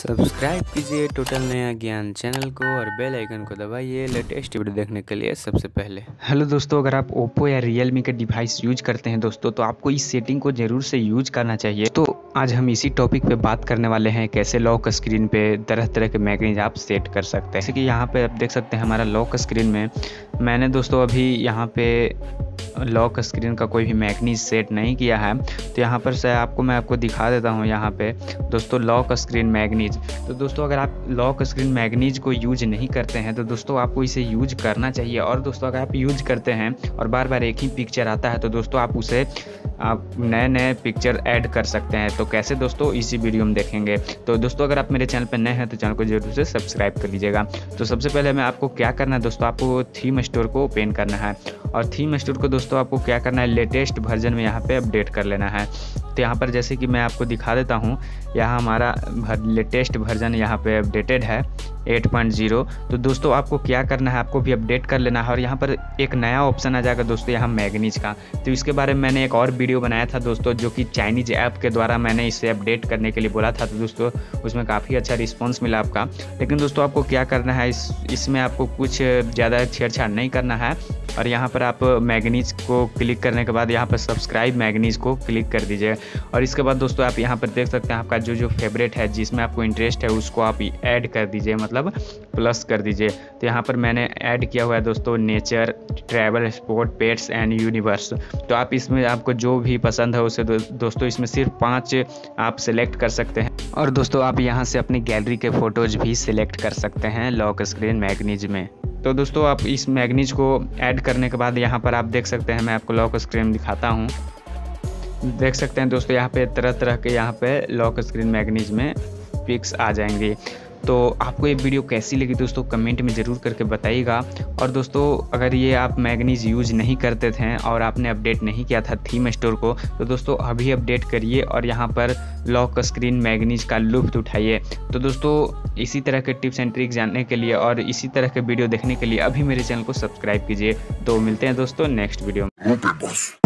Subscribe कीजिए total नया ज्ञान चैनल को और बेल आइकन को दबाइए लेटेस्ट वीडियो देखने के लिए सबसे पहले। हेलो दोस्तों, अगर आप ओप्पो या रियलमी का डिवाइस यूज करते हैं दोस्तों तो आपको इस सेटिंग को ज़रूर से यूज करना चाहिए। तो आज हम इसी टॉपिक पे बात करने वाले हैं कैसे लॉक स्क्रीन पे तरह तरह के मैगनीज आप सेट कर सकते हैं। जैसे कि यहाँ पे आप देख सकते हैं हमारा लॉक स्क्रीन में मैंने दोस्तों अभी यहाँ पे लॉक स्क्रीन का कोई भी मैगनीज सेट नहीं किया है। तो यहाँ पर से मैं आपको दिखा देता हूँ यहाँ पे दोस्तों लॉक स्क्रीन मैगनीज। तो दोस्तों अगर आप लॉक स्क्रीन मैगनीज को यूज नहीं करते हैं तो दोस्तों आपको इसे यूज करना चाहिए। और दोस्तों अगर आप यूज करते हैं और बार बार एक ही पिक्चर आता है तो दोस्तों आप उसे नए नए पिक्चर ऐड कर सकते हैं। तो कैसे दोस्तों इसी वीडियो में देखेंगे। तो दोस्तों अगर आप मेरे चैनल पर नए हैं तो चैनल को जरूर से सब्सक्राइब कर लीजिएगा। तो सबसे पहले मैं आपको क्या करना है दोस्तों, आपको थीम स्टोर को ओपन करना है और थीम स्टोर को दोस्तों आपको क्या करना है लेटेस्ट वर्जन में यहाँ पे अपडेट कर लेना है। तो यहाँ पर जैसे कि मैं आपको दिखा देता हूँ, यहाँ हमारा लेटेस्ट वर्जन यहाँ पे अपडेटेड है 8.0। तो दोस्तों आपको क्या करना है, आपको भी अपडेट कर लेना है और यहाँ पर एक नया ऑप्शन आ जाएगा दोस्तों यहाँ मैगनीज का। तो इसके बारे में मैंने एक और वीडियो बनाया था दोस्तों, जो कि चाइनीज ऐप के द्वारा मैंने इसे अपडेट करने के लिए बोला था। तो दोस्तों उसमें काफ़ी अच्छा रिस्पॉन्स मिला आपका। लेकिन दोस्तों आपको क्या करना है, इसमें आपको कुछ ज़्यादा छेड़छाड़ नहीं करना है और यहाँ पर आप मैगनीज को क्लिक करने के बाद यहाँ पर सब्सक्राइब मैगनीज को क्लिक कर दीजिए। और इसके बाद दोस्तों आप यहाँ पर देख सकते हैं आपका जो फेवरेट है, जिसमें आपको इंटरेस्ट है, उसको आप ऐड कर दीजिए, मतलब प्लस कर दीजिए। तो यहाँ पर मैंने ऐड किया हुआ है दोस्तों nature, travel, sport, pets and universe. तो आप इसमें आपको जो भी पसंद है उसे दोस्तों इसमें सिर्फ 5 आप सिलेक्ट कर सकते हैं। और दोस्तों आप यहाँ से अपनी गैलरी के फ़ोटोज़ भी सिलेक्ट कर सकते हैं लॉक स्क्रीन मैगनीज में। तो दोस्तों आप इस मैगनीज को ऐड करने के बाद यहाँ पर आप देख सकते हैं, मैं आपको लॉक स्क्रीन दिखाता हूँ। देख सकते हैं दोस्तों यहाँ पे तरह तरह के यहाँ पे लॉक स्क्रीन मैगनीज में पिक्स आ जाएंगी। तो आपको ये वीडियो कैसी लगी दोस्तों कमेंट में ज़रूर करके बताइएगा। और दोस्तों अगर ये आप मैगनीज यूज नहीं करते थे और आपने अपडेट नहीं किया था थीम स्टोर को, तो दोस्तों अभी अपडेट करिए और यहाँ पर लॉक स्क्रीन मैगनीज का लुत्फ़ उठाइए। तो दोस्तों इसी तरह के टिप्स एंड ट्रिक्स जानने के लिए और इसी तरह के वीडियो देखने के लिए अभी मेरे चैनल को सब्सक्राइब कीजिए। तो मिलते हैं दोस्तों नेक्स्ट वीडियो में।